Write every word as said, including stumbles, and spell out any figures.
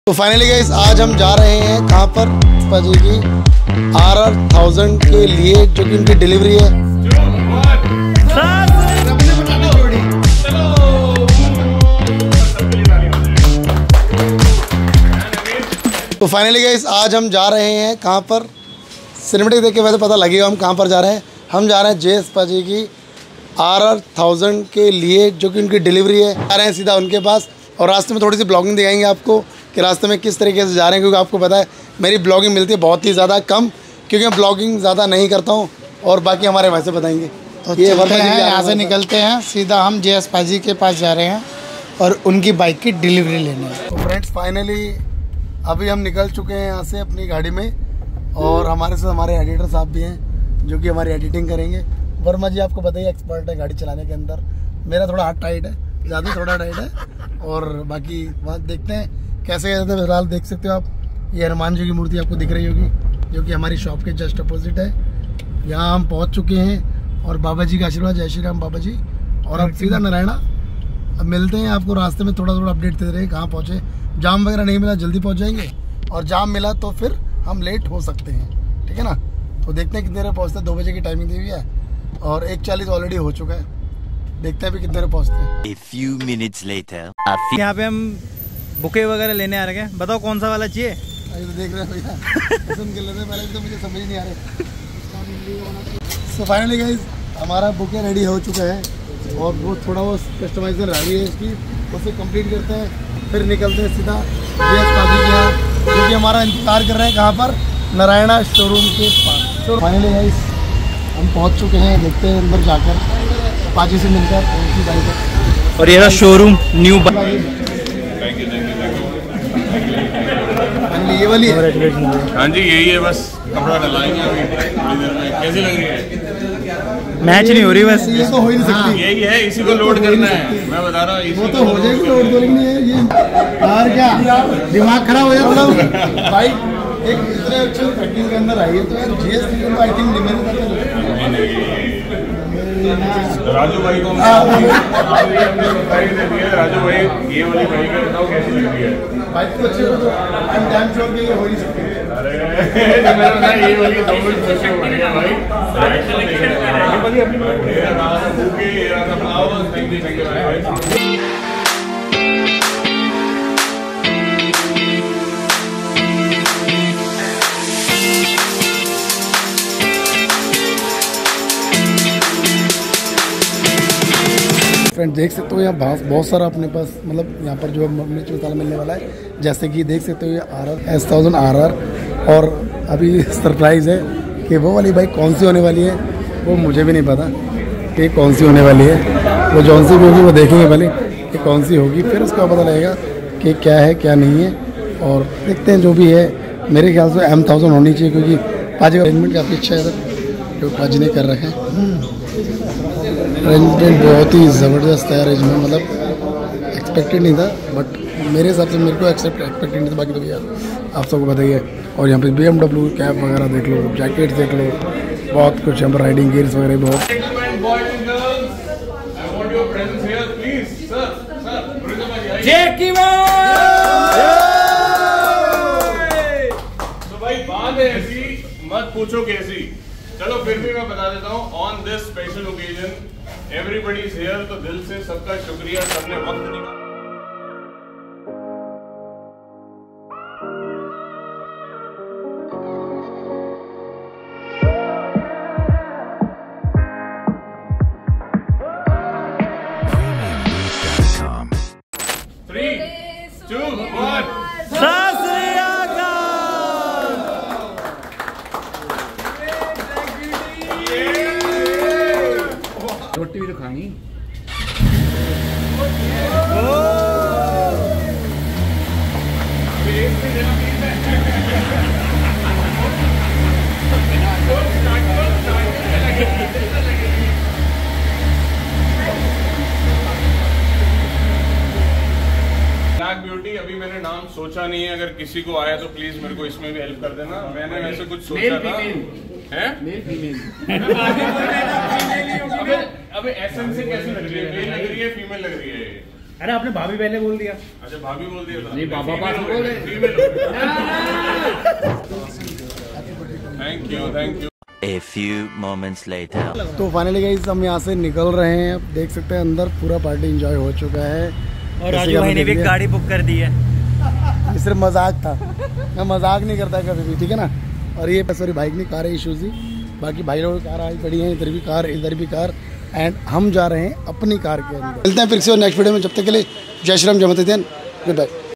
तो finally guys आज हम जा रहे हैं कहाँ पर पाजी की आर आर थाउजेंड के लिए, जो कि उनकी डिलीवरी है। तो फाइनली गाइस आज हम जा रहे हैं कहाँ पर, सिनेमेटिक देख के वैसे पता लगेगा हम कहाँ पर जा रहे हैं। हम जा रहे हैं जे एस पाजी की आर आर थाउजेंड के लिए, जो कि उनकी डिलीवरी है। जा रहे हैं सीधा उनके पास और रास्ते में थोड़ी सी ब्लॉगिंग दिखाएंगे आपको कि रास्ते में किस तरीके से जा रहे हैं, क्योंकि आपको पता है मेरी ब्लॉगिंग मिलती है बहुत ही ज़्यादा कम, क्योंकि मैं ब्लॉगिंग ज़्यादा नहीं करता हूँ। और बाकी हमारे भाई से बताएंगे। तो ये हैं यहाँ से निकलते हैं सीधा हम जे एस पाजी के पास जा रहे हैं और उनकी बाइक की डिलीवरी लेने। तो फ्रेंड्स फाइनली अभी हम निकल चुके हैं यहाँ से अपनी गाड़ी में, और हमारे साथ हमारे एडिटर साहब भी हैं जो कि हमारी एडिटिंग करेंगे। वर्मा जी आपको बताइए एक्सपर्ट है गाड़ी चलाने के अंदर, मेरा थोड़ा हाथ टाइट है, ज़्यादा थोड़ा टाइट है। और बाकी बात देखते हैं कैसे कैसे। फिलहाल देख सकते हो आप, ये हनुमान जी की मूर्ति आपको दिख रही होगी, जो कि हमारी शॉप के जस्ट अपोजिट है। यहाँ हम पहुँच चुके हैं और बाबा जी का आशीर्वाद, जय श्री राम बाबा जी। और अब सीधा नारायणा अब मिलते हैं आपको रास्ते में, थोड़ा थोड़ा अपडेट दे रहे हैं कहाँ पहुँचे। जाम वगैरह नहीं मिला, जल्दी पहुँच जाएंगे, और जाम मिला तो फिर हम लेट हो सकते हैं, ठीक है ना। तो देखते हैं कितने देर पहुँचते हैं। दो बजे की टाइमिंग दी हुई है और एक चालीस ऑलरेडी हो चुका है, देखते हैं अभी कितने देर पहुँचते हैं। A few minutes later, यहाँ पे हम बुके वगैरह लेने आ रहे हैं, बताओ कौन सा वाला चाहिए। अभी तो देख रहे हैं भैया सुन के लेते पहले तो मुझे समझ नहीं आ रहा। सो फाइनली गाइस हमारा बुके रेडी हो चुका है और वो थोड़ा वो कस्टमाइजर रही है इसकी, उसे कंप्लीट करते हैं फिर निकलते हैं सीधा जे एस पाजी के यहाँ, जो कि हमारा इंतजार कर रहे हैं कहाँ पर, नारायणा शोरूम के पास। तो फाइनली गाइस हम पहुँच चुके हैं, देखते हैं अंदर जाकर पाजी से मिलकर उनकी बाइक। और ये शोरूम न्यू ये वाली है। हाँ जी यही है, बस कपड़ा डलाएंगे अभी थोड़ी देर में। कैसी लग रही है? मैच नहीं हो रही बस, ये तो हो ही नहीं सकती। यही है, इसी को लोड करना है, मैं बता रहा हूँ। वो तो हो जाएगी लोड, तो लेकिन ये ये और क्या दिमाग खराब हो जाता है भाई। एक इतने अच्छे पैकिंग के अंदर आई है तो यार जी एस टी को आई थिंक डिमेंड करते हैं। राजू भाई को राजू भाई ये वाली भाई का बताओ कैसी लग रही है? बाइक तो अच्छी हो, तो आई एम डैम श्योर कि ये हो ही सकती है। अरे मेरा ना ये वाली दो मिनट खुशी बढ़िया भाई। ये वाली अपनी मेरा नाम भूखे ये नाम आओ थैंक यू थैंक यू भाई। फ्रेंड देख सकते हो यहाँ बहुत बहुत सारा अपने पास, मतलब यहाँ पर जो मिर्च मसाला मिलने वाला है। जैसे कि देख सकते हो ये R R S thousand R R, और अभी सरप्राइज़ है कि वो वाली बाइक कौन सी होने वाली है वो मुझे भी नहीं पता कि कौन सी होने वाली है। वो जौन सी भी होगी वो देखेंगे पहले कि कौन सी होगी, फिर उसका पता लगेगा कि क्या है क्या नहीं है। और देखते हैं जो भी है, मेरे ख्याल से एम थाउजेंड होनी चाहिए, क्योंकि पाजी का अरेंजमेंट काफ़ी अच्छा है सर जो पाजी ने कर रखे हैं। अरेंजमेंट बहुत ही ज़बरदस्त है, अरेंजमेंट मतलब एक्सपेक्टेड नहीं था, बट मेरे हिसाब से मेरे को एक्सेप्ट एक्सपेक्टेड नहीं था। बाकी तो भैया आप सबको बताइए। और यहाँ पे बी एम डब्ल्यू कैप वगैरह देख लो, जैकेट देख लो, बहुत कुछ यहाँ पर, राइडिंग गियर्स वगैरह बहुत। तो भाई बात है ऐसी, मत पूछो कैसी, चलो फिर भी मैं बता देता हूँ। On this special occasion everybody is here, तो दिल से सबका शुक्रिया, सबने वक्त निकाला। थ्री टू वन रोटी भी तो खानी। ब्लैक ब्यूटी अभी मैंने नाम सोचा नहीं है, अगर किसी को आया तो प्लीज मेरे को इसमें भी हेल्प कर देना। मैंने वैसे कुछ सोचा था। है मेल फीमेल। अबे अबे एसेंस से कैसे लग रही है? मेल लग रही है फीमेल लग रही है? अरे आपने भाभी पहले बोल दिया। अच्छा भाभी बोल दिया था। नहीं बाबा पास बोल रहे। Thank you thank you. A few moments later. तो फाइनली गाइस हम यहाँ से निकल रहे हैं। अब देख सकते हैं अंदर पूरा पार्टी एंजॉय हो चुका है और राजू भाई ने भी गाड़ी बुक कर दी है। ये सिर्फ मजाक था, मैं मजाक नहीं करता कभी भी, ठीक है ना। और ये सॉरी बाइक नहीं, कार इशूज़ ही। बाकी भाई लोग कार आई पड़ी हैं, इधर भी कार इधर भी कार, एंड हम जा रहे हैं अपनी कार के अंदर। मिलते हैं फिर से नेक्स्ट वीडियो में, जब तक के लिए जय श्री राम, जय माता दी, गुड बाय।